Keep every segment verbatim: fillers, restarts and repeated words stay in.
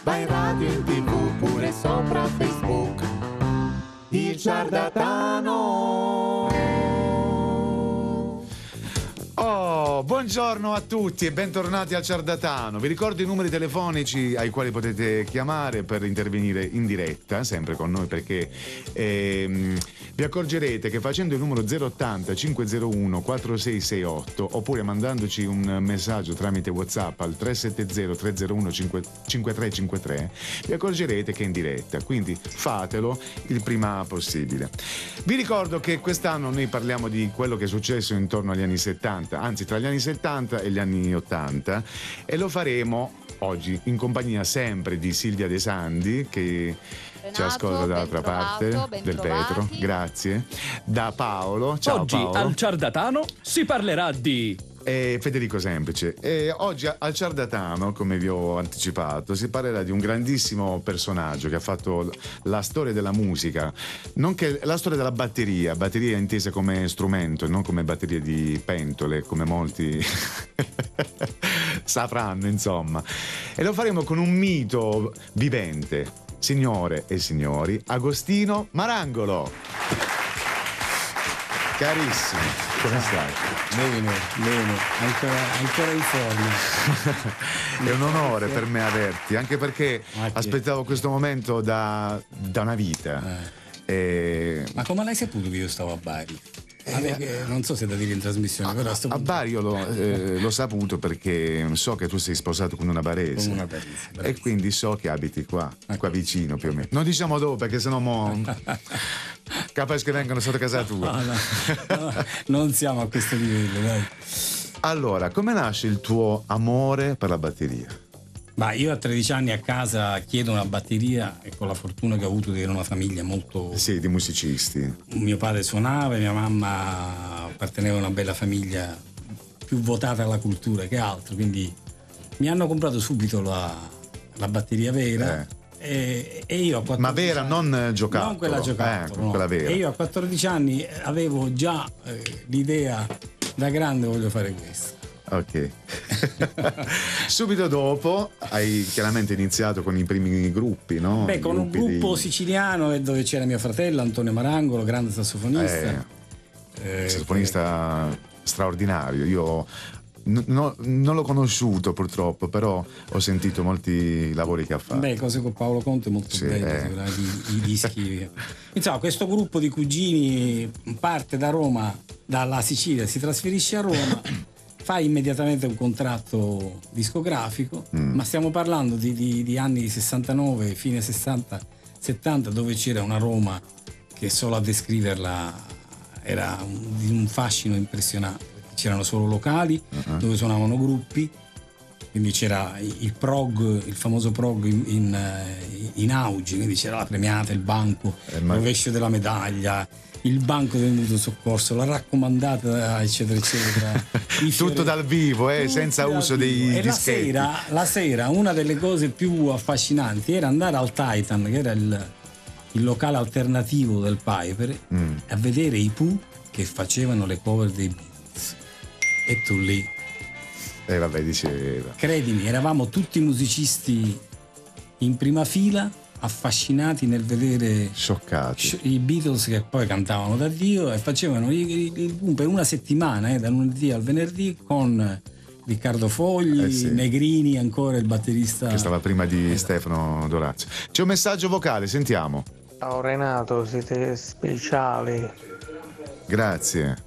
vai in radio, in tv, pure sopra Facebook. Il Ciardatano. Oh, buongiorno a tutti e bentornati al Ciardatano. Vi ricordo i numeri telefonici ai quali potete chiamare per intervenire in diretta, sempre con noi, perché ehm, vi accorgerete che facendo il numero zero ottanta cinquecentouno quarantasei sessantotto oppure mandandoci un messaggio tramite WhatsApp al tre sette zero tre zero uno cinque tre cinque tre, vi accorgerete che è in diretta, quindi fatelo il prima possibile. Vi ricordo che quest'anno noi parliamo di quello che è successo intorno agli anni settanta, anzi tra gli anni settanta e gli anni ottanta, e lo faremo oggi in compagnia sempre di Silvia De Sandi, che Renato, ci ascolta dall'altra parte del vetro, grazie, da Paolo. Ciao oggi Paolo. Al Ciardatano si parlerà di E Federico Semplice. E oggi al Ciardatano, come vi ho anticipato, si parlerà di un grandissimo personaggio che ha fatto la storia della musica, nonché la storia della batteria, batteria intesa come strumento e non come batterie di pentole, come molti sapranno, insomma. E lo faremo con un mito vivente, signore e signori, Agostino Marangolo. Carissimo, come stai? Bene, bene, ancora, ancora in forma. È un onore per me averti, anche perché Ah, sì. aspettavo questo momento da, da una vita. Eh. E... Ma come l'hai saputo che io stavo a Bari? Vabbè, che non so se è da dire in trasmissione, a, però sto a Bari io l'ho, eh, l'ho saputo perché so che tu sei sposato con una barese. con una barese, E bravissimo. quindi so che abiti qua, Ok. qua vicino più o meno. Non diciamo dove perché sennò mo capace che vengono sotto casa tua. No, no, no, non siamo a questo livello, dai. Allora, come nasce il tuo amore per la batteria? Ma io a tredici anni a casa chiedo una batteria e con la fortuna che ho avuto di avere una famiglia molto... Sì, di musicisti. Mio padre suonava e mia mamma apparteneva a una bella famiglia più votata alla cultura che altro, quindi mi hanno comprato subito la, la batteria vera. Eh. E, e io a quattordici Ma vera, anni- non giocattolo. non quella giocattolo, Eh, no. quella vera. E io a quattordici anni avevo già eh, l'idea, da grande voglio fare questo. Ok. Subito dopo hai chiaramente iniziato con i primi gruppi, no? Beh, I con un gruppi gruppo di- siciliano eh, dove c'era mio fratello Antonio Marangolo, grande sassofonista. Eh, Eh, sassofonista straordinario. Io n- no- non l'ho conosciuto purtroppo, però ho sentito molti lavori che ha fatto. Beh, cose con Paolo Conte molto Sì, belle, eh. sicuramente, i, i dischi. Insomma, questo gruppo di cugini parte da Roma, dalla Sicilia, si trasferisce a Roma, fa immediatamente un contratto discografico, Mm. ma stiamo parlando di, di- di anni sessantanove, fine sessanta, settanta, dove c'era una Roma che solo a descriverla era un- di un fascino impressionante. C'erano solo locali Uh-huh. dove suonavano gruppi. Quindi c'era il prog, il famoso prog in, in, eh, in auge, quindi c'era la premiata, il banco, Eh, il ma- rovescio della medaglia, il banco del mutuo soccorso, la raccomandata, eccetera, eccetera. I Tutto fiori- dal vivo, eh, Tutto senza dal uso vivo. dei E la dischetti. sera, la sera una delle cose più affascinanti era andare al Titan, che era il, il locale alternativo del Piper, Mm. a vedere i Pooh che facevano le cover dei Beatles. E tu lì, E vabbè, diceva. credimi, eravamo tutti musicisti in prima fila, affascinati nel vedere Scioccati. i Beatles che poi cantavano da Dio e facevano il, il boom per una settimana, eh, da lunedì al venerdì, con Riccardo Fogli, Eh sì. Negrini, ancora il batterista. Che stava prima di Stefano Dorazio. C'è un messaggio vocale, sentiamo. Ciao Renato, siete speciali. Grazie.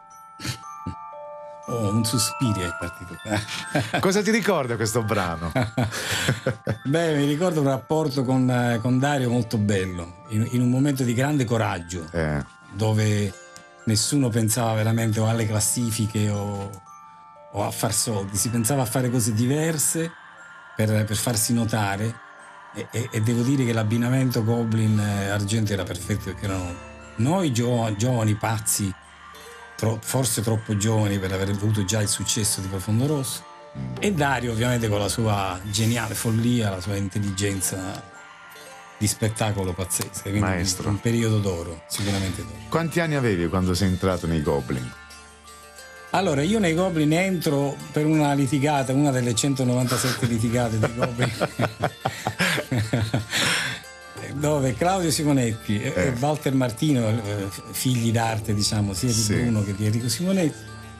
Oh, un sospiro è partito. Cosa ti ricorda questo brano? Beh, mi ricordo un rapporto con, eh, con Dario molto bello, in, in un momento di grande coraggio, Eh, dove nessuno pensava veramente o alle classifiche o, o a far soldi, si pensava a fare cose diverse per, per farsi notare e, e- e devo dire che l'abbinamento Goblin e Argento era perfetto, perché erano noi gio- giovani pazzi, tro- forse troppo giovani per aver avuto già il successo di Profondo Rosso, e Dario ovviamente con la sua geniale follia, la sua intelligenza di spettacolo pazzesca, quindi Maestro. un periodo d'oro, sicuramente d'oro. quanti anni avevi quando sei entrato nei Goblin? Allora, io nei Goblin entro per una litigata, una delle centonovantasette litigate dei Goblin. dove Claudio Simonetti e Eh. Walter Martino, eh, figli d'arte, diciamo, sia di Sì. Bruno che di Enrico Simonetti,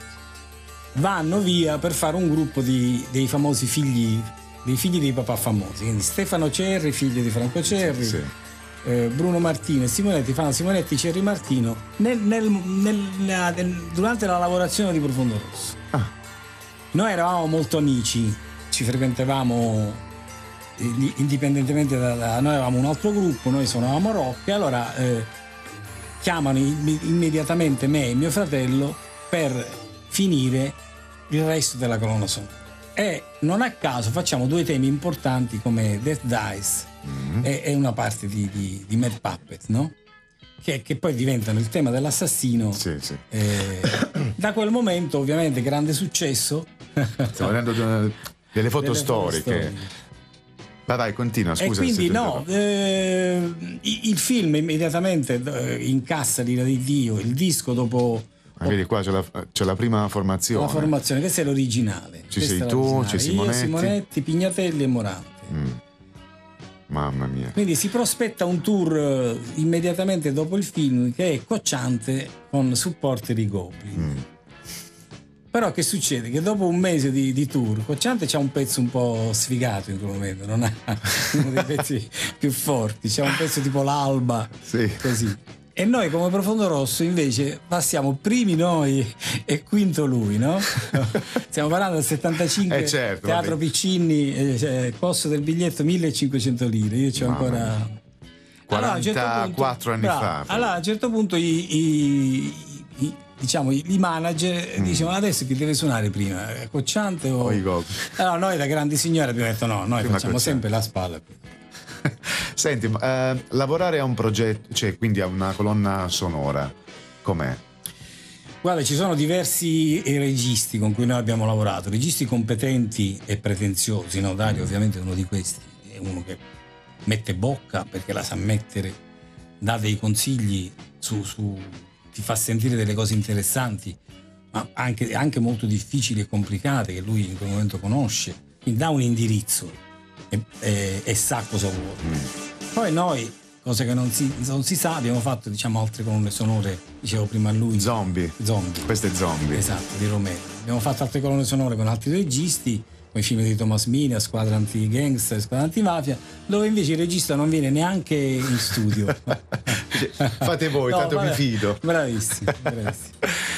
vanno via per fare un gruppo di, dei famosi figli, dei figli dei papà famosi. Quindi Stefano Cerri, figlio di Franco Cerri, Sì. eh, Bruno Martino e Simonetti fanno Simonetti, Cerri, Martino nel- nel- nel- nella- nel- durante la lavorazione di Profondo Rosso. Ah. Noi eravamo molto amici, ci frequentavamo eh, indipendentemente da, da- noi avevamo un altro gruppo, noi suonavamo rock, e allora eh, chiamano i- immediatamente me e mio fratello per finire il resto della colonna sonora. E non a caso facciamo due temi importanti come Death Dice e, e una parte di, di, di Mad Puppet, no? Che, che poi diventano il tema dell'assassino. Sì, sì. Eh, da quel momento ovviamente grande successo. Stiamo vedendo delle, delle foto Delle foto storiche. storiche. Vai, vai, continua, E scusa. quindi se ti no, interrompo. eh, il film immediatamente eh, incassa l'ira di Dio, il disco dopo Ah, vedi qua c'è la, c'è la prima formazione. la formazione, questa è l'originale. Ci Questa sei è tu, l'originale. c'è Simonetti. Io, Simonetti, Pignatelli e Morante. Mm. Mamma mia. Quindi si prospetta un tour eh, immediatamente dopo il film che è cocciante con supporter di Goblin. Mm. Però che succede? Che dopo un mese di, di tour, Cocciante c'ha un pezzo un po' sfigato in quel momento, non ha uno dei pezzi più forti, c'ha un pezzo tipo l'Alba, Sì. così. E noi come Profondo Rosso invece passiamo primi noi e quinto lui, no? Stiamo parlando del settantacinque, Eh, certo, Teatro vabbè. Piccinni, eh, cioè, costo del biglietto millecinquecento lire, io c'ho Mamma ancora... mia. Allora, a un certo quarantaquattro anni bravo, fa. Allora a un certo punto i, i- i- diciamo, i manager dicevano adesso chi deve suonare prima, Cocciante o... O i Goblin. Allora noi da grandi signori abbiamo detto no, noi Prima facciamo Cocciante. sempre la spalla. Senti, ma, eh, lavorare a un progetto, cioè quindi a una colonna sonora, com'è? Guarda, ci sono diversi registi con cui noi abbiamo lavorato, registi competenti e pretenziosi, no? Dario ovviamente è uno di questi, è uno che mette bocca perché la sa mettere, dà dei consigli su, su ti fa sentire delle cose interessanti, ma anche, anche molto difficili e complicate che lui in quel momento conosce, quindi dà un indirizzo e, e- e sa cosa vuole. Poi noi, cosa che non si, non si sa, abbiamo fatto diciamo altre colonne sonore, dicevo prima a lui, Zombie. Zombie. Questo è Zombie. Esatto, di Romero. Abbiamo fatto altre colonne sonore con altri registi, con i film di Thomas Mina, Squadra anti-gangster, Squadra anti-mafia, dove invece il regista non viene neanche in studio. Fate voi, tanto vabbè, mi fido. Bravissimi, bravissimi.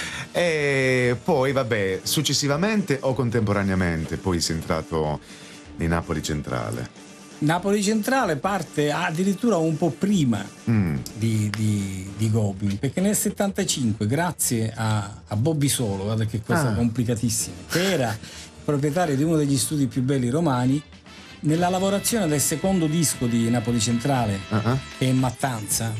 E poi, vabbè, successivamente o contemporaneamente poi sei entrato in Napoli Centrale. Napoli Centrale parte addirittura un po' prima Mm. di, di, di Goblin, perché nel settantacinque, grazie a, a Bobby Solo, guarda che cosa Ah. complicatissima, che era proprietario di uno degli studi più belli romani, nella lavorazione del secondo disco di Napoli Centrale, Ah, ah. che è Mattanza,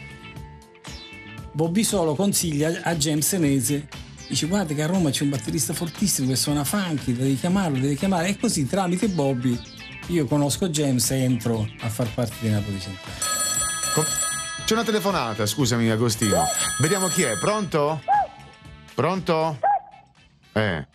Bobby Solo consiglia a James Senese, dice guarda che a Roma c'è un batterista fortissimo che suona funky, devi chiamarlo, devi chiamare, e così tramite Bobby io conosco James e entro a far parte di Napoli Centrale. Com- C'è una telefonata, scusami Agostino. Vediamo chi è, pronto? Pronto? Eh.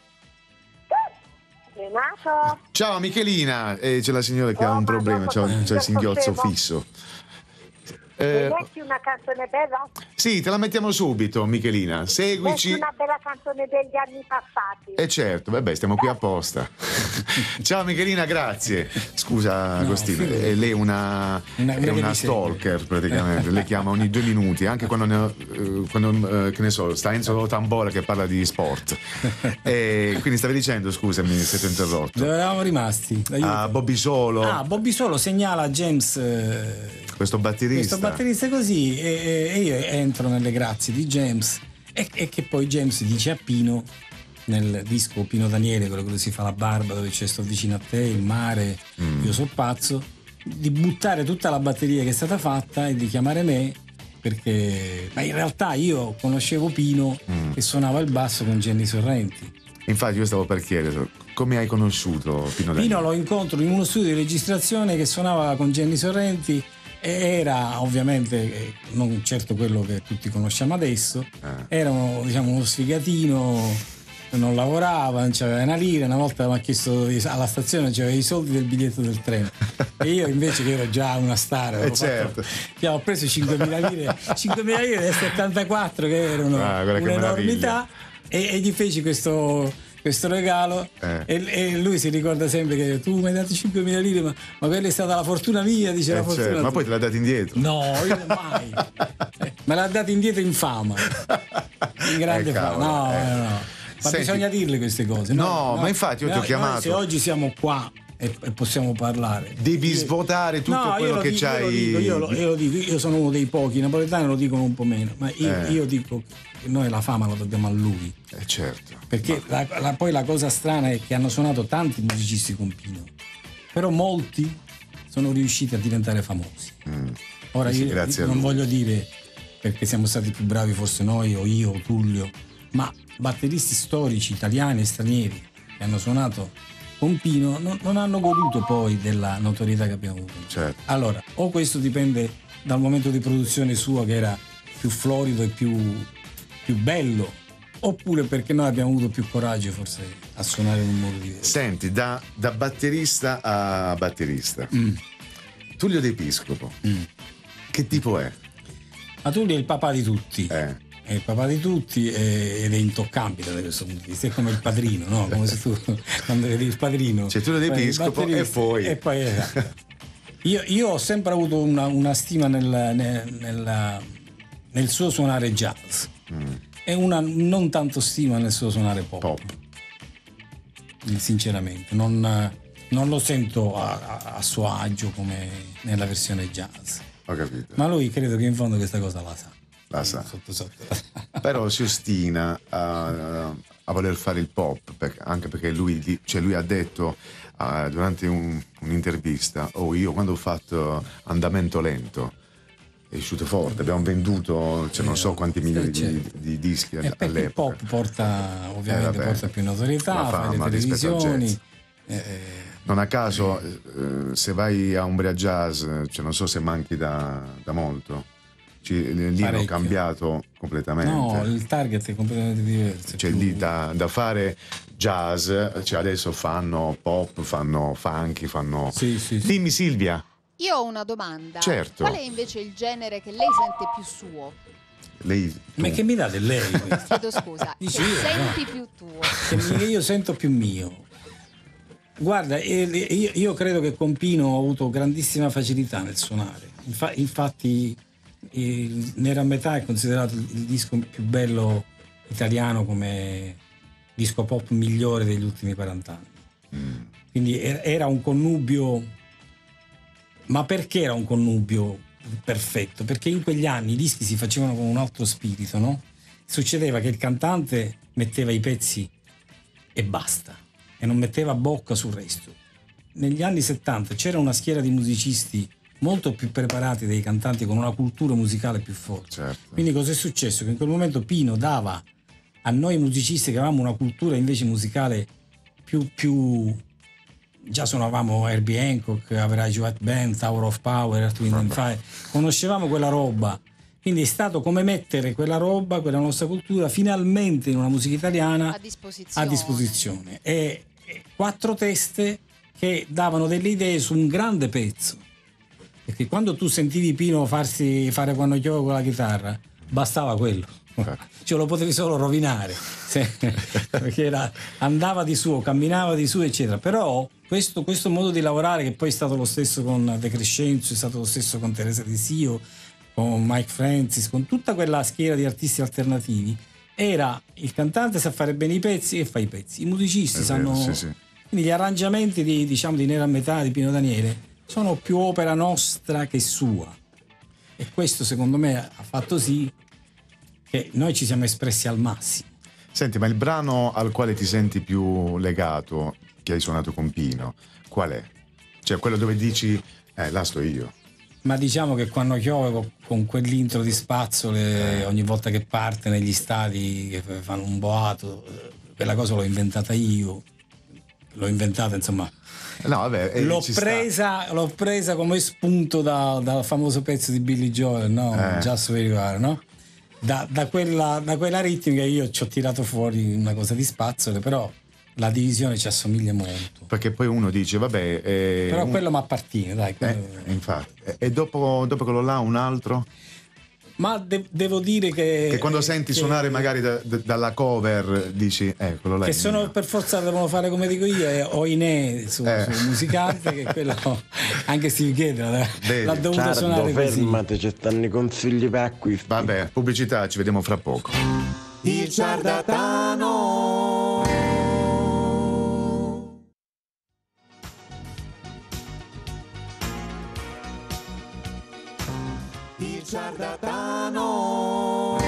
Renato? Ciao Michelina, eh, c'è la signora che ha Oh, un ma problema, dopo c'ha, che c'ha il singhiozzo potevo. fisso. Mi Eh, metti una canzone bella? sì, te la mettiamo subito, Michelina. Metti Seguici. una bella canzone degli anni passati. E certo, vabbè, stiamo qui apposta. Ciao Michelina, grazie. Scusa, Agostino, figurati. eh, lei è una, Una- è una che una mi stalker praticamente. Lei chiama ogni due minuti, anche quando, ne- eh, quando eh, che ne so, sta Enzo Tambola che parla di sport. E quindi stavi dicendo, scusami se ti ho interrotto. Dove eravamo rimasti? Aiuto. Ah, Bobby Solo, Ah, Bobby Solo segnala a James eh, questo batterista. questo batterista così e, e io entro nelle grazie di James e, e che poi James dice a Pino nel disco Pino Daniele, quello che si fa la barba dove c'è Sto vicino a te, il mare, Mm. io so pazzo, di buttare tutta la batteria che è stata fatta e di chiamare me, perché ma in realtà io conoscevo Pino Mm. che suonava il basso con Jenny Sorrenti. Infatti io stavo per chiedere, come hai conosciuto Pino Daniele? Pino lo incontro in uno studio di registrazione che suonava con Jenny Sorrenti e era ovviamente eh, non certo quello che tutti conosciamo adesso, Ah. era uno, diciamo, uno sfigatino non lavorava, non c'aveva una lira. Una volta mi ha chiesto alla stazione, c'aveva i soldi del biglietto del treno, e io invece che ero già una star, Eh, certo. fatto, ho preso cinquemila lire cinquemila lire del settantaquattro, che erano Ah, guarda che un'enormità, e, e gli feci questo questo regalo, Eh. e, e lui si ricorda sempre che tu mi hai dato cinquemila lire, ma, ma quella è stata la fortuna mia, dice Eh, la fortuna certo. Ma tua. poi te l'ha dato indietro. No, io mai. Eh, me l'ha dato indietro in fama. In grande Eh, fama. cavolo, No, eh. no, no. Ma Senti- bisogna dirle queste cose. No, ma infatti io ti ho Noi- chiamato. noi se oggi siamo qua e, e possiamo parlare. Devi Io- svuotare tutto No, io quello lo che dico, c'hai. Io lo, dico, io, lo, io lo dico, io sono uno dei pochi, i napoletani lo dicono un po' meno, ma io, Eh. io dico che noi la fama la dobbiamo a lui. Eh, certo. Perché la, la- poi la cosa strana è che hanno suonato tanti musicisti con Pino, però molti sono riusciti a diventare famosi. Mm. Ora Sì, io grazie a non lui. voglio dire perché siamo stati più bravi forse noi o io o Tullio, ma batteristi storici italiani e stranieri che hanno suonato con Pino non, non hanno goduto poi della notorietà che abbiamo avuto. Certo. Allora, o questo dipende dal momento di produzione sua, che era più florido e più, più bello, oppure perché noi abbiamo avuto più coraggio forse a suonare in un modo diverso. Senti, da, da batterista a batterista, Mm. Tullio D'Episcopo, Mm. che tipo è? Ma Tullio è il papà di tutti. Eh. È il papà di tutti, eh, ed è intoccabile da questo punto di vista. È come il padrino, no? Come se tu quando vedi il padrino. C'è Tullio poi il D'Episcopo e batterista, poi. E poi esatto. io, io ho sempre avuto una, una stima nel, nel, nel, nel suo suonare jazz, Mm. e una non tanto stima nel suo suonare pop. Pop. Sinceramente, non, non lo sento a, a- a suo agio come nella versione jazz. Ho capito. Ma lui credo che in fondo questa cosa la sa. La sa. Sotto sotto. Però si ostina a, a voler fare il pop, perché- anche perché lui, di- cioè lui ha detto ah, durante un- un'intervista: oh, io quando ho fatto Andamento Lento è uscito forte, abbiamo venduto cioè, non so quanti milioni di, certo. di dischi E perché il all'epoca. pop porta ovviamente Eh, vabbè, porta più notorietà, la fai le fama rispetto al televisioni. jazz. eh, Non a caso, eh, se vai a Umbria Jazz, cioè non so se manchi da, da molto, ci, lì hanno Parecchio. cambiato completamente. no, il target è completamente diverso. Cioè più- lì da, da fare jazz, cioè adesso fanno pop, fanno funky, fanno... Sì, sì, sì. Dimmi Silvia, Io ho una domanda. Certo. Qual è invece il genere che lei sente più suo? lei... Ma tu- che mi date lei? questo? Chiedo scusa. Dici che io, senti più tuo? Che mi- che io sento più mio. Guarda, eh, io, io credo che con Pino ho avuto grandissima facilità nel suonare. Infa- infatti, il Nero a metà è considerato il il disco più bello italiano come disco pop migliore degli ultimi quaranta anni. Mm. Quindi er- era un connubio. Ma perché era un connubio perfetto? Perché in quegli anni i dischi si facevano con un altro spirito, no? Succedeva che il cantante metteva i pezzi e basta, e non metteva bocca sul resto. Negli anni settanta c'era una schiera di musicisti molto più preparati dei cantanti, con una cultura musicale più forte. Certo. Quindi cosa è successo? Che in quel momento Pino dava a noi musicisti che avevamo una cultura invece musicale più, più già suonavamo Herbie Hancock, Average White Band, Tower of Power, Earth, Wind and Fire, conoscevamo quella roba. Quindi è stato come mettere quella roba, quella nostra cultura, finalmente in una musica italiana A disposizione. a disposizione. E, e quattro teste che davano delle idee su un grande pezzo. Perché quando tu sentivi Pino farsi fare quando gioco con la chitarra, bastava quello. Cioè lo potevi solo rovinare. Se- perché era- andava di suo, camminava di suo, eccetera. Però questo, questo modo di lavorare, che poi è stato lo stesso con De Crescenzo, è stato lo stesso con Teresa Di Sio, con Mike Francis, con tutta quella schiera di artisti alternativi, era il cantante sa fare bene i pezzi e fa i pezzi, i musicisti È sanno. vero, sì, sì. Quindi gli arrangiamenti di, diciamo, di Nero a metà di Pino Daniele sono più opera nostra che sua, e questo secondo me ha fatto sì che noi ci siamo espressi al massimo. Senti, ma il brano al quale ti senti più legato, che hai suonato con Pino, qual è? Cioè quello dove dici, eh, là sto io. Ma diciamo che quando piove con- con quell'intro di spazzole ogni volta che parte negli stadi che f- fanno un boato, eh, quella cosa l'ho inventata io, l'ho inventata insomma, No, vabbè, eh, l'ho ci sta. presa, l'ho presa come spunto da- dal famoso pezzo di Billy Joel, no? Eh. Just Where You Are, no? da, da, quella, da quella ritmica io ci ho tirato fuori una cosa di spazzole, però la divisione ci assomiglia molto. Perché poi uno dice, vabbè... Eh, però un... quello mi appartiene, dai. Quello... Eh, infatti. E dopo, dopo quello là un altro? Ma de- devo dire che... Che quando senti che, suonare magari da, da, dalla cover dici, eh, quello là che è sono mio. per forza devono fare come dico io, e Oinè su, Eh. su musicante, che quello anche si chiede, l'ha dovuto Ciardo, suonare così. fermate, ci stanno i consigli per acquisti. Vabbè, pubblicità, ci vediamo fra poco. Il ciardatano. Il ciardatano.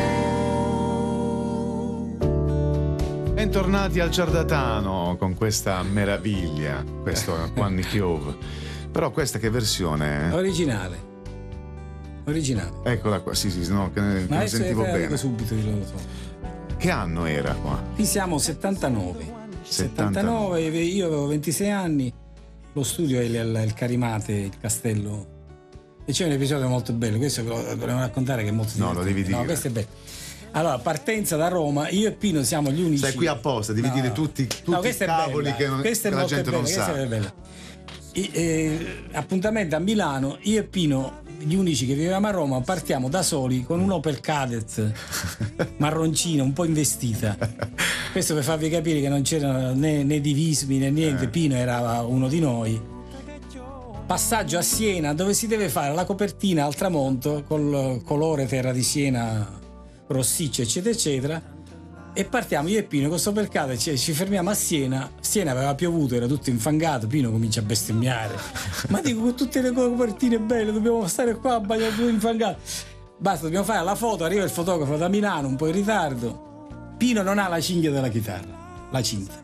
Bentornati al Ciardatano con questa meraviglia, questo Quanni Piove. Però questa che versione è? Originale. Originale. Eccola qua, sì sì, no, che, che Ma non adesso sentivo te la dico bene. subito, io lo so. Che anno era qua? Qui siamo settantanove. settantanove. settantanove, io avevo ventisei anni, lo studio è il, il, il Carimate, il castello. E c'è un episodio molto bello, questo ve lo volevo raccontare che è molto No, lo devi dire. No, questo è bello. Allora, partenza da Roma, io e Pino siamo gli unici. Stai qui apposta, devi No, dire no. tutti, tutti No, i questa è cavoli bella. che, non, Questa che è la molto gente bella, non questa sa. è bella. I- eh, appuntamento a Milano, io e Pino, gli unici che vivevamo a Roma, partiamo da soli con un Opel Kadett marroncina, un po' investita. Questo per farvi capire che non c'erano né, né divismi né niente. Eh. Pino era uno di noi. Passaggio a Siena, dove si deve fare la copertina al tramonto col colore terra di Siena, rossiccio, eccetera, eccetera. E partiamo io e Pino con sto percato, ci, ci fermiamo a Siena. Siena aveva piovuto, era tutto infangato. Pino comincia a bestemmiare. Ma dico, con tutte le copertine belle, dobbiamo stare qua a bagnato tutto infangato. Basta, dobbiamo fare la foto. Arriva il fotografo da Milano, un po' in ritardo. Pino non ha la cinghia della chitarra, la cinta.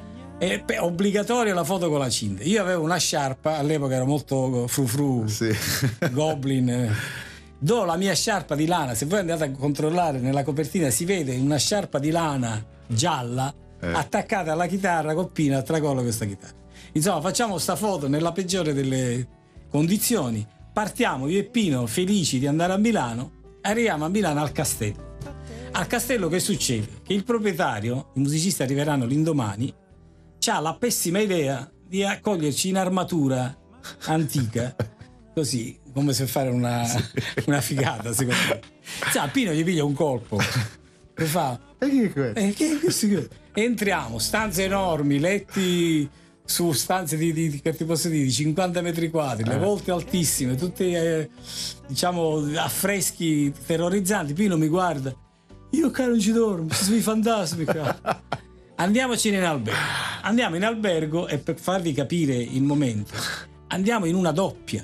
È obbligatoria la foto con la cinta. Io avevo una sciarpa, all'epoca ero molto frufru, Sì. goblin. Do la mia sciarpa di lana, se voi andate a controllare nella copertina si vede una sciarpa di lana gialla Eh. attaccata alla chitarra con Pino a tracollo questa chitarra. Insomma, facciamo sta foto nella peggiore delle condizioni. Partiamo io e Pino felici di andare a Milano, arriviamo a Milano al castello. Al castello che succede? Che il proprietario, i musicisti arriveranno l'indomani, ha la pessima idea di accoglierci in armatura antica, così come se fare una, una figata, secondo me. Cioè, Pino gli piglia un colpo e fa E chi è questo? eh, che, che si- entriamo, stanze enormi, letti su stanze di, di- che ti posso dire, di cinquanta metri quadri, le volte altissime, tutti eh, diciamo affreschi terrorizzanti. Pino mi guarda, io caro ci dormo, ci sono i fantasmi qua. Andiamocene in albergo. Andiamo in albergo e per farvi capire il momento, andiamo in una doppia.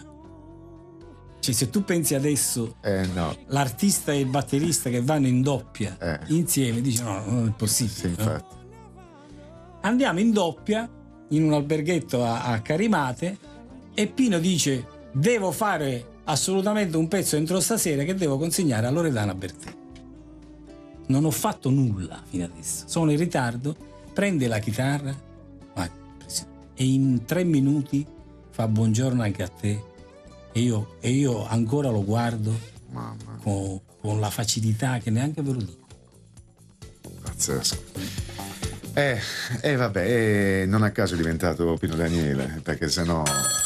Cioè, se tu pensi adesso Eh no, l'artista e il batterista che vanno in doppia Eh. insieme, dici no, non è possibile. sì, no? infatti. Andiamo in doppia in un alberghetto a, a Carimate e Pino dice devo fare assolutamente un pezzo entro stasera che devo consegnare a Loredana Bertè. Non ho fatto nulla fino adesso, sono in ritardo, prende la chitarra vai, e in tre minuti fa buongiorno anche a te e io, e io ancora lo guardo Mamma, con, con la facilità che neanche ve lo dico. pazzesco. Eh, eh vabbè, eh, non a caso è diventato Pino Daniele, perché sennò...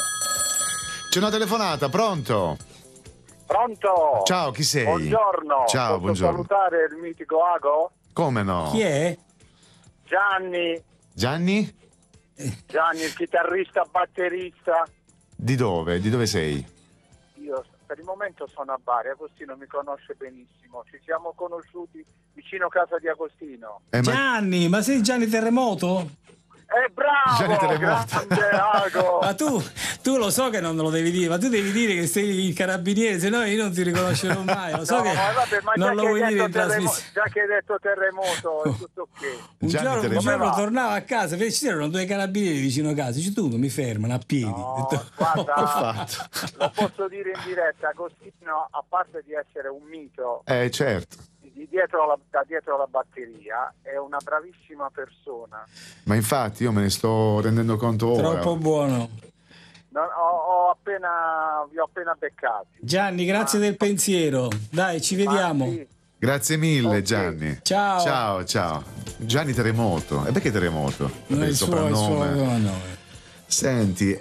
C'è una telefonata, pronto? Pronto? Ciao, chi sei? Buongiorno. Ciao, Posso buongiorno. salutare il mitico Ago? Come no? Chi è? Gianni, Gianni? Gianni, il chitarrista batterista. Di dove? Di dove sei? Io per il momento sono a Bari, Agostino mi conosce benissimo. Ci siamo conosciuti vicino casa di Agostino. Eh, ma... Gianni, ma sei Gianni Terremoto? Eh, Gianni bravo! Terremoto. Grande Ago! Ma tu, tu lo so che non me lo devi dire, ma tu devi dire che sei il carabiniere, se no io non ti riconoscerò mai. Lo so No, che ma vabbè, ma non già lo che vuoi hai dire detto in terremo- trasmissione. già che hai detto terremoto è tutto ok. Un Gianni giorno, un Terremoto. giorno Come va? tornavo a casa, ci c'erano due carabinieri vicino a casa, dice tu mi fermano a piedi. No, Ho detto, guarda, lo posso dire in diretta, Agostino, a parte di essere un mito Eh, certo. di dietro la, da dietro la batteria, è una bravissima persona. Ma infatti io me ne sto rendendo conto ora. troppo buono. Non- ho, ho appena, vi ho appena beccati. Gianni, grazie Ma- del pensiero. Dai, ci ma vediamo. sì, Grazie mille Ok. Gianni. Ciao. Ciao, ciao. Gianni Terremoto. E perché Terremoto? Non è il suo, il suo soprannome. Senti,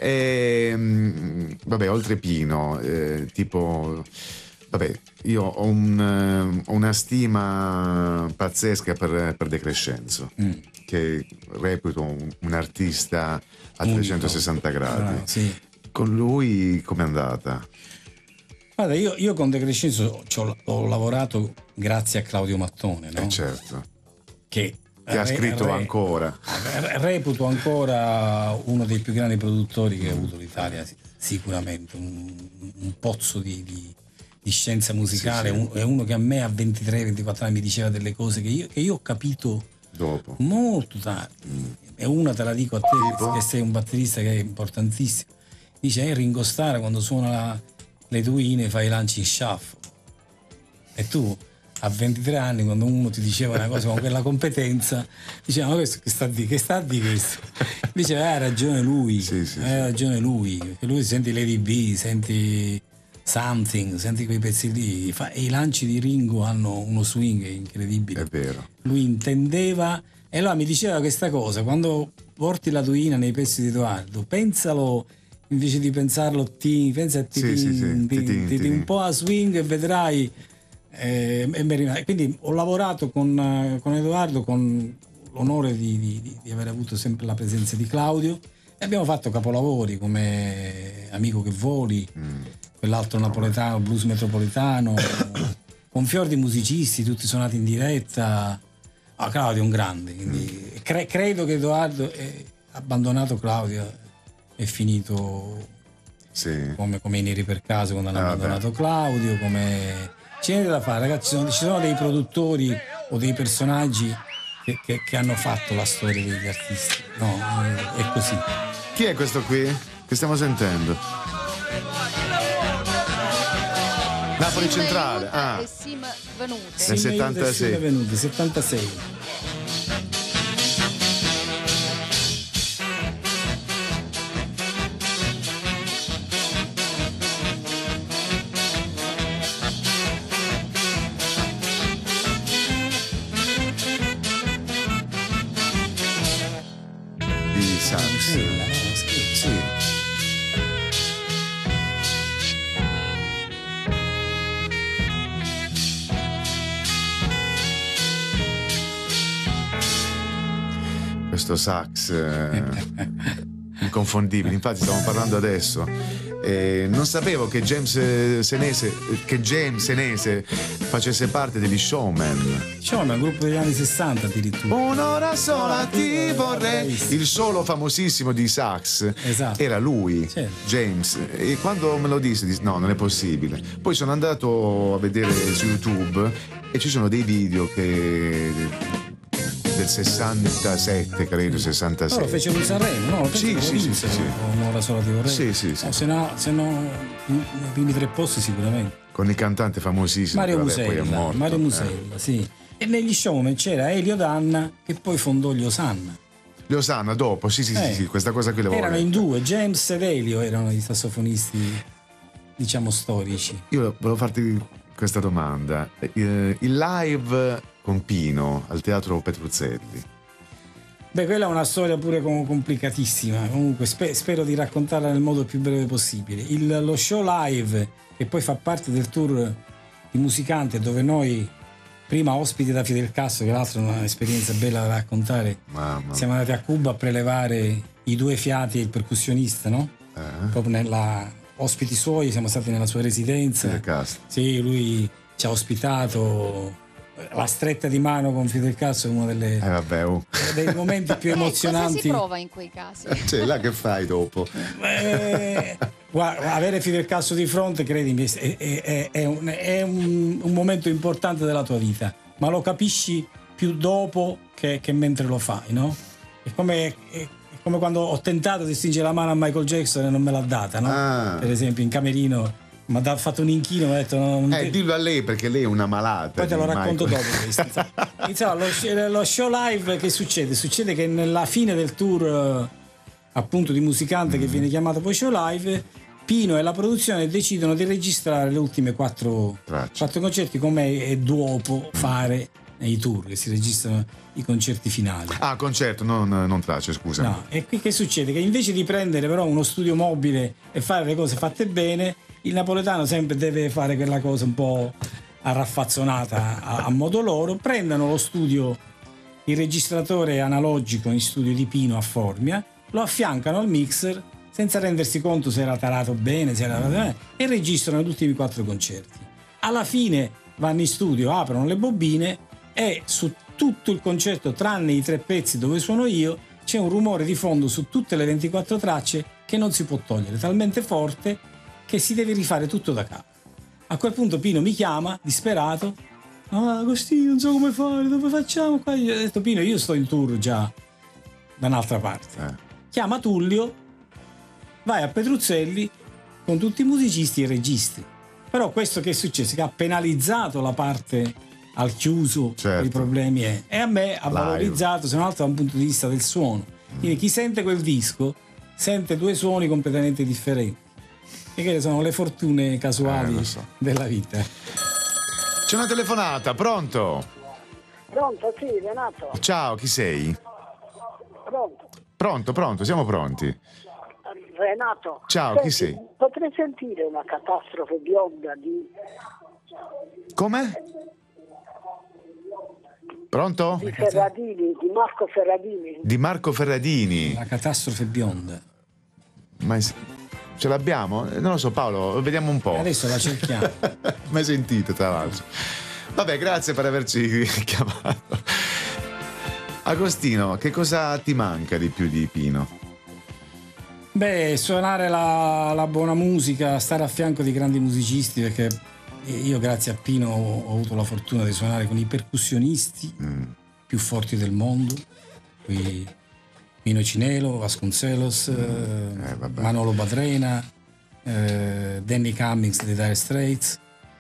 ehm, vabbè, oltre Pino, eh, tipo, vabbè, io ho, un, ho una stima pazzesca per, per De Crescenzo, Mm. che reputo un, un artista a Unico. trecentosessanta gradi. Ah, sì. Con lui com'è andata? Guarda, io, io con De Crescenzo ci ho, ho lavorato grazie a Claudio Mattone, no? Eh certo, Che che ha re- scritto re- ancora. re- reputo ancora uno dei più grandi produttori che ha avuto l'Italia, sì- sicuramente un, un pozzo di, di- di scienza musicale. Sì, sì. Un- è uno che a me a ventitré ventiquattro anni mi diceva delle cose che io, che io ho capito Dopo. molto tardi. E una te la dico a te, Tipo? che sei un batterista che è importantissimo. Dice: eh, Ringo Starr quando suona la- le tuine fa i lanci in shuffle. E tu a ventitré anni, quando uno ti diceva una cosa con quella competenza, diceva: ma questo che sta di che sta di questo? Diceva: eh, ha ragione lui, Sì, sì, ha sì. ragione lui. E lui senti Lady B, senti Something, senti quei pezzi lì. Fa- e i lanci di Ringo hanno uno swing incredibile. È vero. Lui intendeva, e allora mi diceva questa cosa: quando porti la tuina nei pezzi di Edoardo, pensalo, invece di pensarlo ti, pensa a ti, Sì, sì, sì, ti- ti- ti- ti- ti- un po' a swing e vedrai. eh, e mi rimane- quindi ho lavorato con, eh, con Edoardo con l'onore di, di- di- di aver avuto sempre la presenza di Claudio, e abbiamo fatto capolavori come Amico che voli, Mm. quell'altro napoletano, blues metropolitano, con fior di musicisti, tutti suonati in diretta. Ah, Claudio è un grande, quindi cre- credo che Edoardo è abbandonato Claudio, è finito Sì. come, come i Neri per caso quando hanno Ah, abbandonato Claudio, come c'è niente da fare, ragazzi, ci sono, ci sono dei produttori o dei personaggi che, che- che hanno fatto la storia degli artisti, no, è così. Chi è questo qui? Che stiamo sentendo? Napoli Sim Centrale. Aiuta Ah. e Sim Venute. Nel Sì, meglio settantasei. del Sud è venuto, settantasei. Di Sax. Tranquilla, no, scherzo. Sì. Questo sax eh, inconfondibile, infatti stiamo parlando adesso. Eh, non sapevo che James eh, Senese che James Senese facesse parte degli Showman. Diciamo, è un gruppo degli anni sessanta addirittura. Un'ora sola ti vorrei. Il solo famosissimo di sax Esatto. era lui, Certo. James. E quando me lo disse, dissi, no, non è possibile. Poi sono andato a vedere su YouTube e ci sono dei video che del sessantasette, credo, sessantasei. Loro fecero un Sanremo, no? Penso Sì, che lo sì, sì, vinsero, sì, sì. Un'ora sola ti vorrei. Sì, sì, sì. No, se no, se no nei primi tre posti sicuramente. Con il cantante famosissimo Mario che vabbè, poi è Musella, morto. Mario Eh. Musella, sì. E negli showman c'era Elio Danna che poi fondò gli Osanna. Gli Osanna dopo, sì, sì, Eh. sì, sì, questa cosa qui l'avevo Erano letta. in due, James ed Elio erano i sassofonisti, diciamo, storici. Io volevo farti questa domanda. Eh, Il live con Pino al teatro Petruzzelli. Beh, quella è una storia pure com- complicatissima. Comunque spe- spero di raccontarla nel modo più breve possibile. Il- lo show live, che poi fa parte del tour di Musicante, dove noi, prima ospiti da Fidel Castro, che l'altro è un'esperienza bella da raccontare, Mamma siamo andati a Cuba a prelevare i due fiati e il percussionista, no? Eh? Proprio nella ospiti suoi, siamo stati nella sua residenza. Fidel Castro. Sì, lui ci ha ospitato. La stretta di mano con Fidel Castro è uno delle, Eh vabbè, oh. dei momenti più Eh, cosa emozionanti. si prova in quei casi? Cioè, là che fai dopo? Eh, guarda, avere Fidel Castro di fronte, credimi, è, è- è- è un, è un- un momento importante della tua vita, ma lo capisci più dopo che, che mentre lo fai, no? È come, è- è come quando ho tentato di stringere la mano a Michael Jackson e non me l'ha data, no? Ah. Per esempio, in camerino mi ha fatto un inchino, mi ha detto no, non Eh, ti- dillo a lei perché lei è una malata. Poi te di lo racconto Michael. dopo questo. Insomma, lo, lo show live che succede? Succede che nella fine del tour eh, appunto di Musicante, che viene chiamato poi show live, Pino e la produzione decidono di registrare le ultime quattro, quattro concerti, come è dopo fare nei tour, che si registrano i concerti finali. Ah, concerto, non, non tracce, scusa. No, e qui che succede? Che invece di prendere però uno studio mobile e fare le cose fatte bene, il napoletano sempre deve fare quella cosa un po' arraffazzonata a, a modo loro, prendono lo studio, il registratore analogico in studio di Pino a Formia, lo affiancano al mixer senza rendersi conto se era tarato bene, se era bene, e registrano gli ultimi quattro concerti. Alla fine vanno in studio, aprono le bobine e su tutto il concerto, tranne i tre pezzi dove suono io, c'è un rumore di fondo su tutte le ventiquattro tracce che non si può togliere, talmente forte che si deve rifare tutto da capo. A quel punto Pino mi chiama, disperato: ah, Agostino, non so come fare, dove facciamo qua? Io ho detto: Pino, io sto in tour già da un'altra parte. Eh. Chiama Tullio, vai a Petruzzelli con tutti i musicisti e i registi. Però questo che è successo? Che ha penalizzato la parte al chiuso, certo, i problemi è, e a me ha live, valorizzato, se non altro da un punto di vista del suono. Quindi chi sente quel disco sente due suoni completamente differenti, e che sono le fortune casuali eh, lo so. della vita. C'è una telefonata, pronto? Pronto, sì, Renato. Ciao, chi sei? Pronto. Pronto, pronto, siamo pronti. Renato. Ciao, senti, chi sei? Potrei sentire una catastrofe bionda di... Come? Pronto? Di Ferradini, di Marco Ferradini. Di Marco Ferradini. La catastrofe bionda. Ma è- ce l'abbiamo? Non lo so, Paolo, vediamo un po'. Adesso la cerchiamo. Mai sentito, tra l'altro. Vabbè, grazie per averci chiamato. Agostino, che cosa ti manca di più di Pino? Beh, suonare la, la buona musica, stare a fianco di grandi musicisti, perché io grazie a Pino ho avuto la fortuna di suonare con i percussionisti Mm. più forti del mondo, qui Pino Cinelo, Vasconcelos, eh, vabbè. Manolo Badrena, eh, Danny Cummings dei Dire Straits,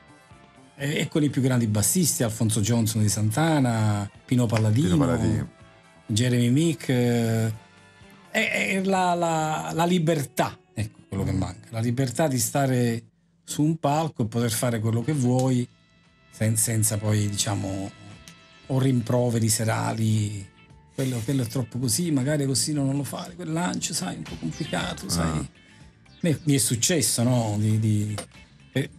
e, e con i più grandi bassisti, Alfonso Johnson di Santana, Pino Palladino, Pino Palladino. Jeremy Meek, eh, e, e la, la, la libertà, ecco quello che manca, la libertà di stare su un palco e poter fare quello che vuoi sen- senza poi, diciamo, o rimproveri serali. Quello, quello è troppo così, magari così non lo fare, quel lancio, sai, un po' complicato, sai. Ah. Mi, mi è successo, no? Di, di, eh,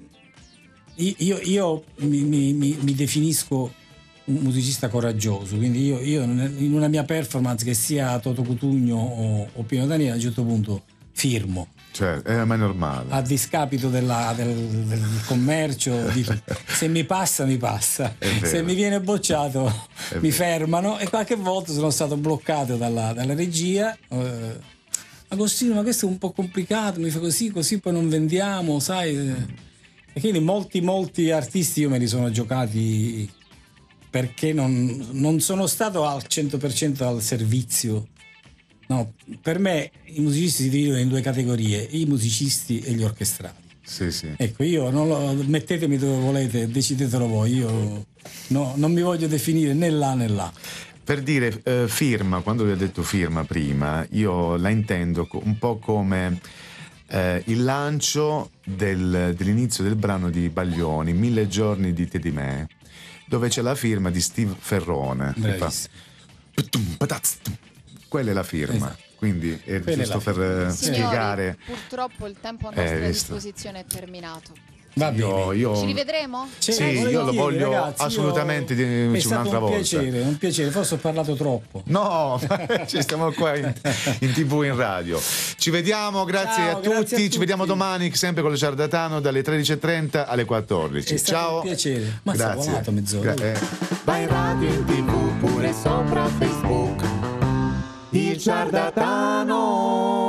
io io mi, mi, mi, mi definisco un musicista coraggioso, quindi io, io in una mia performance, che sia Toto Cutugno o, o Pino Daniele, a un certo punto firmo. Cioè, è ma è normale. A discapito della, del, del commercio, di, se mi passa mi passa, vero. se mi viene bocciato È mi vero. fermano, e qualche volta sono stato bloccato dalla, dalla regia. eh, Agostino, ma questo è un po' complicato, mi fa così, così poi non vendiamo, sai. E quindi molti molti artisti io me li sono giocati, perché non, non sono stato al cento per cento al servizio. No, per me i musicisti si dividono in due categorie: i musicisti e gli orchestrali. Sì, sì. Ecco, io non lo, mettetemi dove volete, decidetelo voi. Io no, non mi voglio definire né là né là. Per dire eh, firma, quando vi ho detto firma prima, io la intendo co- un po' come eh, il lancio del- dell'inizio del brano di Baglioni, Mille giorni di te di me, dove c'è la firma di Steve Ferrone. Che fa Bravissimo. putum, pataz, tum. Quella è la firma. Esatto. Quindi è Quella è giusto la per eh, Signori, spiegare. purtroppo il tempo a Eh, nostra visto. disposizione è terminato. Va Io, bene. io Ci rivedremo? Cioè, Sì, volevo io lo dire, voglio ragazzi, io- assolutamente di- è un'altra stato un volta. piacere, un piacere, forse ho parlato troppo. No, ci stiamo qua in, in tivù, in radio. Ci vediamo, grazie, Ciao, a, grazie tutti. a Ci tutti. vediamo domani, sempre con il Ciardatano, dalle tredici e trenta alle quattordici. È stato Ciao. un piacere. Ma sta Grazie. volato mezz'ora. Gra- eh. Vai in radio, in tv, pure sopra Facebook. Il Ciardatano.